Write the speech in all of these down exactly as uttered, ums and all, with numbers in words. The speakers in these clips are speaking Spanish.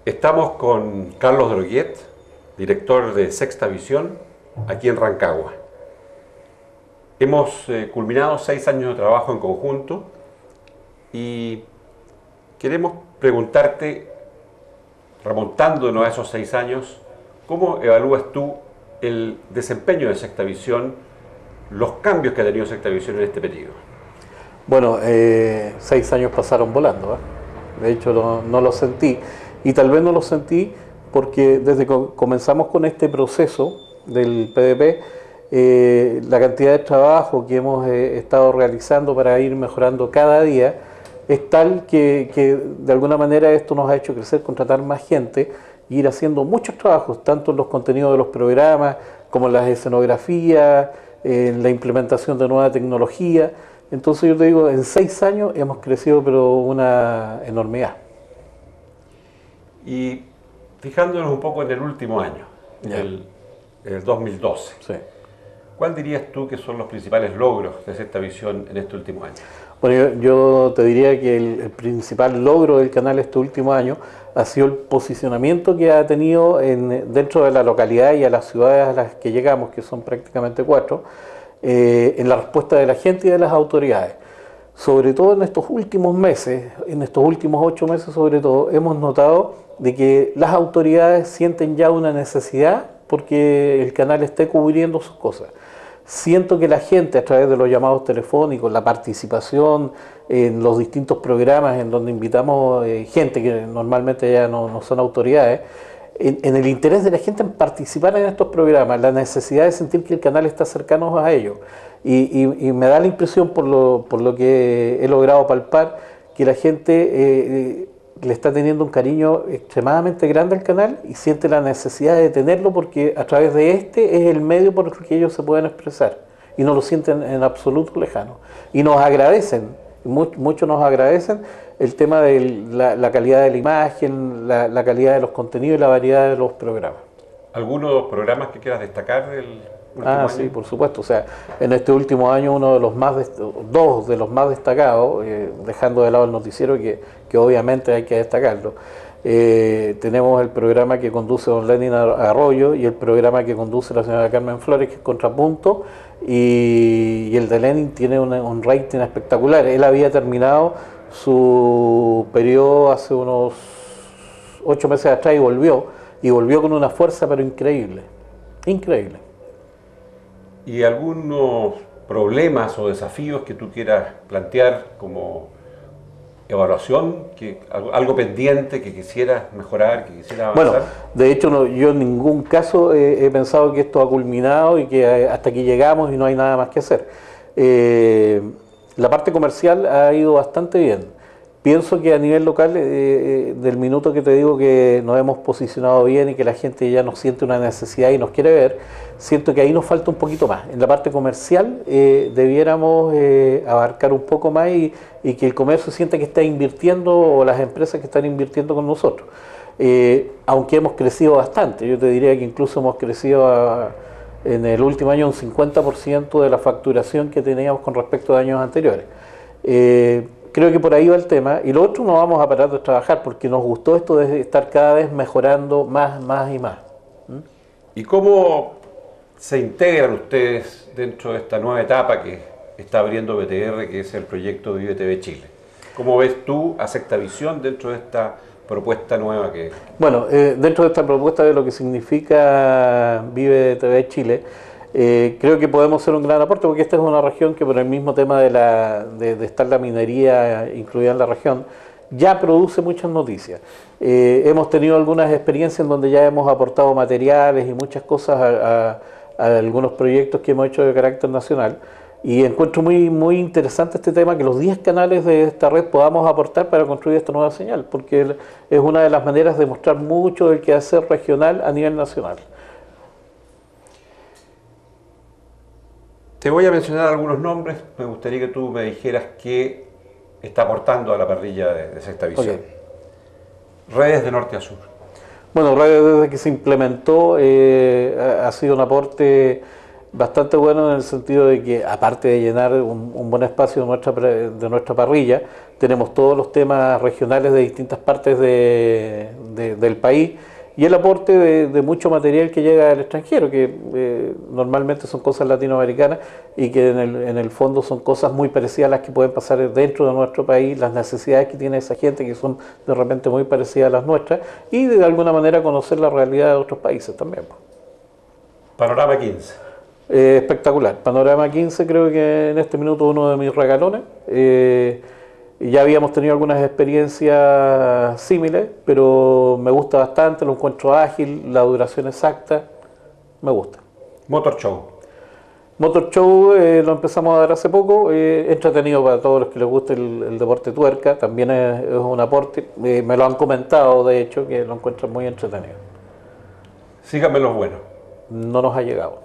Estamos con Carlos Droguet, director de Sexta Visión, aquí en Rancagua. Hemos eh, culminado seis años de trabajo en conjunto y queremos preguntarte, remontándonos a esos seis años, ¿cómo evalúas tú el desempeño de Sexta Visión, los cambios que ha tenido Sexta Visión en este periodo? Bueno, eh, seis años pasaron volando, ¿eh? De hecho no, no lo sentí, y tal vez no lo sentí porque desde que comenzamos con este proceso del P D P, eh, la cantidad de trabajo que hemos eh, estado realizando para ir mejorando cada día es tal que, que de alguna manera esto nos ha hecho crecer, contratar más gente e ir haciendo muchos trabajos, tanto en los contenidos de los programas como en las escenografías, en la implementación de nueva tecnología. Entonces yo te digo, en seis años hemos crecido pero una enormidad. Y fijándonos un poco en el último año, en el, el dos mil doce, Sí. ¿Cuál dirías tú que son los principales logros de Sexta Visión en este último año? Bueno, yo, yo te diría que el, el principal logro del canal este último año ha sido el posicionamiento que ha tenido en, dentro de la localidad y a las ciudades a las que llegamos, que son prácticamente cuatro, eh, en la respuesta de la gente y de las autoridades. Sobre todo en estos últimos meses, en estos últimos ocho meses sobre todo, hemos notado de que las autoridades sienten ya una necesidad porque el canal esté cubriendo sus cosas. Siento que la gente, a través de los llamados telefónicos, la participación en los distintos programas en donde invitamos eh, gente que normalmente ya no, no son autoridades, en, en el interés de la gente en participar en estos programas, la necesidad de sentir que el canal está cercano a ellos. Y, y, y me da la impresión, por lo, por lo que he logrado palpar, que la gente eh, le está teniendo un cariño extremadamente grande al canal y siente la necesidad de tenerlo porque a través de este es el medio por el que ellos se pueden expresar y no lo sienten en absoluto lejano. Y nos agradecen, muchos mucho nos agradecen el tema de la, la calidad de la imagen, la, la calidad de los contenidos y la variedad de los programas. ¿Algunos programas que quieras destacar del último Ah, año? sí, por supuesto. O sea, en este último año uno de los más, dos de los más destacados, eh, dejando de lado el noticiero que, que obviamente hay que destacarlo. Eh, tenemos el programa que conduce don Lenin Arroyo y el programa que conduce la señora Carmen Flores, que es Contrapunto, y, y el de Lenin tiene un, un rating espectacular. Él había terminado su periodo hace unos ocho meses atrás y volvió, y volvió con una fuerza pero increíble, increíble. ¿Y algunos problemas o desafíos que tú quieras plantear como evaluación, que, algo, algo pendiente que quisieras mejorar, que quisieras avanzar? Bueno, de hecho no, yo en ningún caso eh, he pensado que esto ha culminado y que eh, hasta aquí llegamos y no hay nada más que hacer. Eh, la parte comercial ha ido bastante bien. Pienso que a nivel local, eh, del minuto que te digo que nos hemos posicionado bien y que la gente ya nos siente una necesidad y nos quiere ver, siento que ahí nos falta un poquito más. En la parte comercial eh, debiéramos eh, abarcar un poco más y, y que el comercio sienta que está invirtiendo, o las empresas que están invirtiendo con nosotros. Eh, aunque hemos crecido bastante, yo te diría que incluso hemos crecido a, en el último año un cincuenta por ciento de la facturación que teníamos con respecto a años anteriores. Eh, Creo que por ahí va el tema, y lo otro no vamos a parar de trabajar porque nos gustó esto de estar cada vez mejorando más, más y más. ¿Mm? ¿Y cómo se integran ustedes dentro de esta nueva etapa que está abriendo B T R, que es el proyecto Vive T V Chile? ¿Cómo ves tú a Sexta Visión dentro de esta propuesta nueva que...? Bueno, eh, dentro de esta propuesta de lo que significa Vive T V Chile, Eh, creo que podemos hacer un gran aporte porque esta es una región que, por el mismo tema de, la, de, de estar la minería incluida en la región, ya produce muchas noticias. Eh, hemos tenido algunas experiencias en donde ya hemos aportado materiales y muchas cosas a, a, a algunos proyectos que hemos hecho de carácter nacional, y encuentro muy, muy interesante este tema, que los diez canales de esta red podamos aportar para construir esta nueva señal, porque es una de las maneras de mostrar mucho del quehacer regional a nivel nacional. Te voy a mencionar algunos nombres, me gustaría que tú me dijeras qué está aportando a la parrilla de, de Sexta Visión. Okay. Redes de norte a sur. Bueno, Redes desde que se implementó eh, ha sido un aporte bastante bueno en el sentido de que, aparte de llenar un, un buen espacio de nuestra, de nuestra parrilla, tenemos todos los temas regionales de distintas partes de, de, del país y el aporte de, de mucho material que llega del extranjero, que eh, normalmente son cosas latinoamericanas y que en el, en el fondo son cosas muy parecidas a las que pueden pasar dentro de nuestro país, las necesidades que tiene esa gente que son de repente muy parecidas a las nuestras y de alguna manera conocer la realidad de otros países también. Panorama quince. Eh, espectacular. Panorama quince creo que en este minuto uno de mis regalones. Eh, ya habíamos tenido algunas experiencias similares, pero me gusta bastante, lo encuentro ágil, la duración exacta, me gusta. Motor Show. Motor Show eh, lo empezamos a dar hace poco, eh, entretenido para todos los que les guste el, el deporte tuerca, también es, es un aporte, eh, me lo han comentado de hecho, que lo encuentran muy entretenido. Síganme los buenos. No nos ha llegado.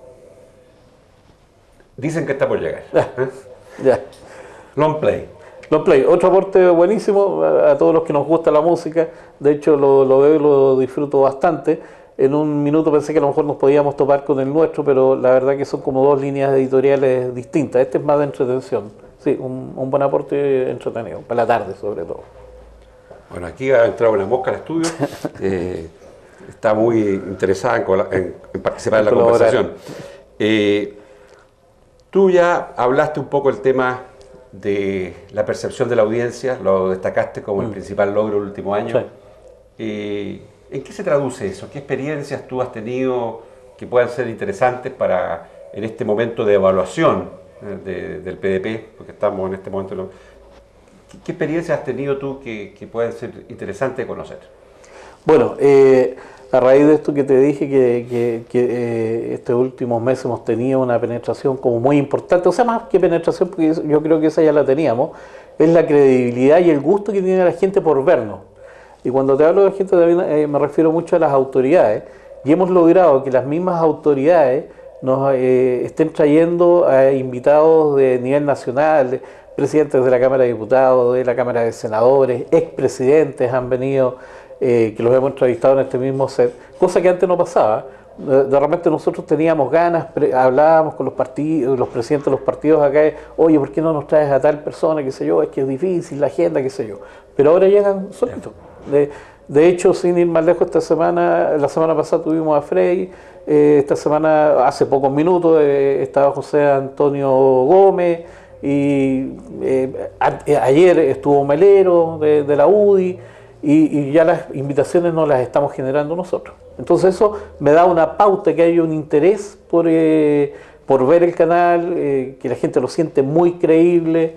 Dicen que está por llegar. ¿eh? Ya. Long Play. Long Play, otro aporte buenísimo a, a todos los que nos gusta la música, de hecho lo, lo veo y lo disfruto bastante. En un minuto pensé que a lo mejor nos podíamos topar con el nuestro, pero la verdad que son como dos líneas editoriales distintas. Este es más de entretención, sí, un, un buen aporte entretenido, para la tarde sobre todo. Bueno, aquí ha entrado una mosca al estudio, eh, está muy interesada en, en, en participar en la conversación. Eh, tú ya hablaste un poco el tema de la percepción de la audiencia, lo destacaste como mm. el principal logro del último año. Sí. Eh, ¿En qué se traduce eso? ¿Qué experiencias tú has tenido que puedan ser interesantes para en este momento de evaluación de, del P D P? Porque estamos en este momento... ¿Qué, qué experiencias has tenido tú que, que puedan ser interesantes de conocer? Bueno, eh, a raíz de esto que te dije, que, que, que eh, estos últimos meses hemos tenido una penetración como muy importante, o sea, más que penetración, porque yo creo que esa ya la teníamos, es la credibilidad y el gusto que tiene la gente por vernos. Y cuando te hablo de gente, también eh, me refiero mucho a las autoridades, y hemos logrado que las mismas autoridades nos eh, estén trayendo a invitados de nivel nacional, de presidentes de la Cámara de Diputados, de la Cámara de Senadores, expresidentes han venido, eh, que los hemos entrevistado en este mismo set, cosa que antes no pasaba. De, de repente nosotros teníamos ganas, pre, hablábamos con los partidos, los presidentes de los partidos acá, oye, ¿por qué no nos traes a tal persona, qué sé yo? Es que es difícil, la agenda, qué sé yo. Pero ahora llegan solitos. De, de hecho, sin ir más lejos, esta semana, la semana pasada tuvimos a Frey, eh, esta semana, hace pocos minutos, eh, estaba José Antonio Gómez, y eh, a, ayer estuvo Melero de, de la U D I, y, y ya las invitaciones no las estamos generando nosotros. Entonces eso me da una pauta que hay un interés por, eh, por ver el canal, eh, que la gente lo siente muy creíble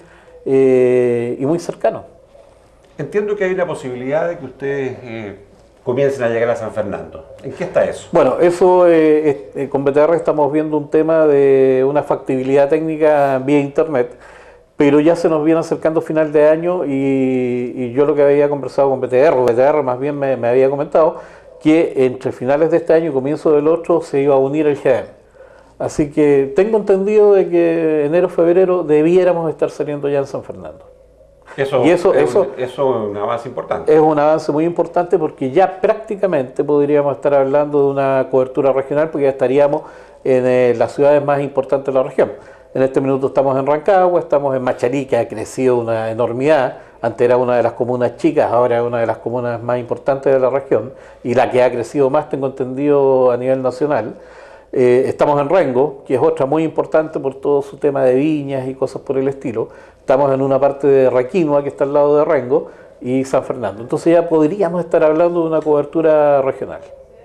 eh, y muy cercano. Entiendo que hay una posibilidad de que ustedes eh, comiencen a llegar a San Fernando. ¿En qué está eso? Bueno, eso eh, eh, con B T R estamos viendo un tema de una factibilidad técnica vía internet, pero ya se nos viene acercando final de año y, y yo lo que había conversado con B T R, o B T R más bien me, me había comentado, que entre finales de este año y comienzo del otro se iba a unir el G E M. Así que tengo entendido de que enero, febrero debiéramos estar saliendo ya en San Fernando. Eso, y eso, es, eso un, eso es un avance importante. Es un avance muy importante porque ya prácticamente podríamos estar hablando de una cobertura regional porque ya estaríamos en eh, las ciudades más importantes de la región. En este minuto estamos en Rancagua, estamos en Machalí, que ha crecido una enormidad. Antes era una de las comunas chicas, ahora es una de las comunas más importantes de la región y la que ha crecido más, tengo entendido, a nivel nacional. Eh, estamos en Rengo, que es otra muy importante por todo su tema de viñas y cosas por el estilo. Estamos en una parte de Raquinua, que está al lado de Rengo, y San Fernando. Entonces ya podríamos estar hablando de una cobertura regional.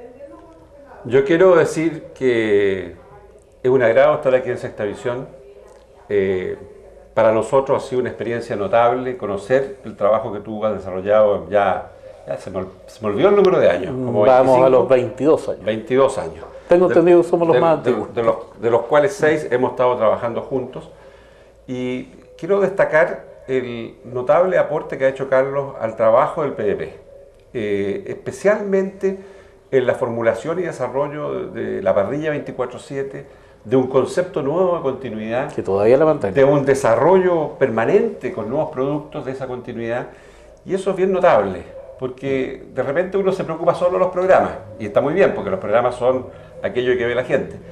Yo quiero decir que es un agrado estar aquí en Sexta Visión. Eh, para nosotros ha sido una experiencia notable conocer el trabajo que tú has desarrollado ya, ya se, me, se me olvidó el número de años. Como Vamos veinticinco, a los veintidós años. veintidós años. Tengo entendido que somos los de, más de, antiguos. De, de, los, de los cuales seis hemos estado trabajando juntos. Y quiero destacar el notable aporte que ha hecho Carlos al trabajo del P D P. Eh, especialmente en la formulación y desarrollo de, de la parrilla veinticuatro siete, de un concepto nuevo de continuidad, que todavía la mantiene, de un desarrollo permanente con nuevos productos de esa continuidad, y eso es bien notable, porque de repente uno se preocupa solo de los programas, y está muy bien, porque los programas son aquello que ve la gente,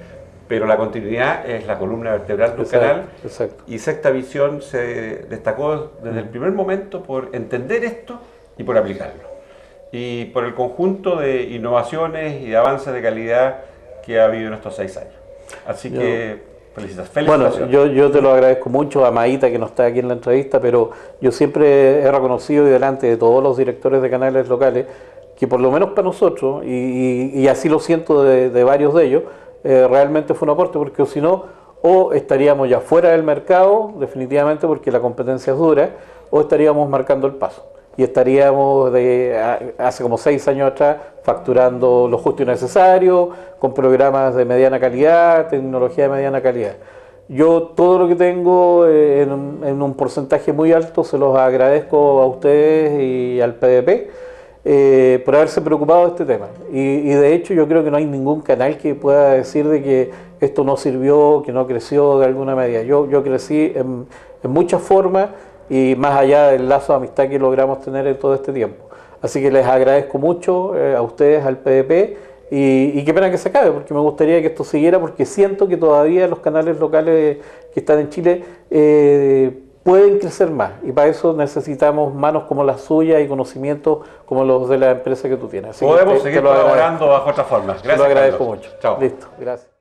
pero la continuidad es la columna vertebral del Exacto, canal. exacto. Y Sexta Visión se destacó desde el primer momento por entender esto y por aplicarlo. Y por el conjunto de innovaciones y de avances de calidad que ha habido en estos seis años. Así Yo- que felicitas- felicitaciones. Bueno, yo, yo te lo agradezco mucho a Maíta, que no está aquí en la entrevista, pero yo siempre he reconocido y delante de todos los directores de canales locales que por lo menos para nosotros, y, y- y así lo siento de, de varios de ellos, eh, realmente fue un aporte, porque si no, o estaríamos ya fuera del mercado, definitivamente porque la competencia es dura, o estaríamos marcando el paso. Y estaríamos de a- hace como seis años atrás facturando lo justo y necesario, con programas de mediana calidad, tecnología de mediana calidad. Yo todo lo que tengo eh, en, un- en un porcentaje muy alto se los agradezco a ustedes y al P D P eh, por haberse preocupado de este tema. Y, y de hecho yo creo que no hay ningún canal que pueda decir de que esto no sirvió, que no creció de alguna medida. Yo, yo crecí en, en muchas formas y más allá del lazo de amistad que logramos tener en todo este tiempo. Así que les agradezco mucho eh, a ustedes, al P D P, y, y qué pena que se acabe, porque me gustaría que esto siguiera, porque siento que todavía los canales locales que están en Chile eh, pueden crecer más, y para eso necesitamos manos como las suyas y conocimientos como los de la empresa que tú tienes. Así que Podemos te- te seguir lo agradezco. colaborando bajo otras formas. Te Gracias, lo agradezco Carlos. mucho. Chao. Listo, gracias.